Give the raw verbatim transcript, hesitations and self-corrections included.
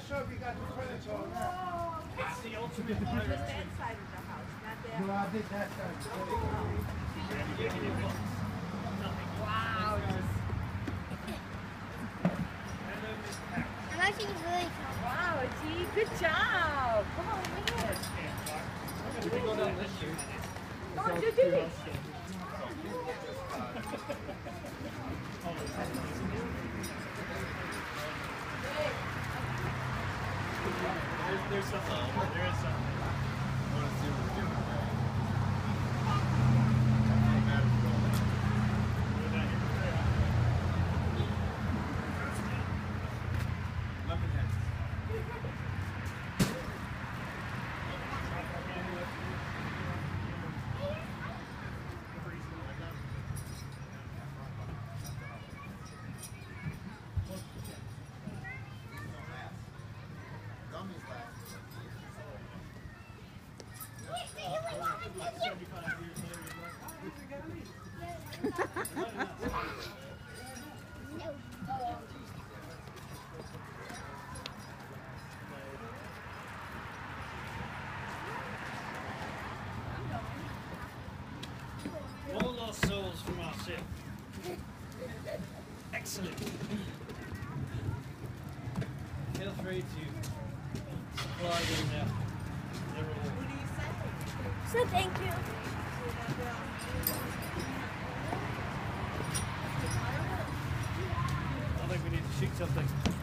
shop, you got the furniture on there. It's the ultimate Just pirate that trick. side of the house, not that. No, I did that side. Wow. I'm actually really cold. Wow, G, good job. Come on, man. We can go down this street. Come on, do this. There's, there's something. There is something. I want to see what we're doing. All lost souls from our ship. Excellent. Feel free to supply them their, their reward. What do you say? So thank you. I think we need to shoot something.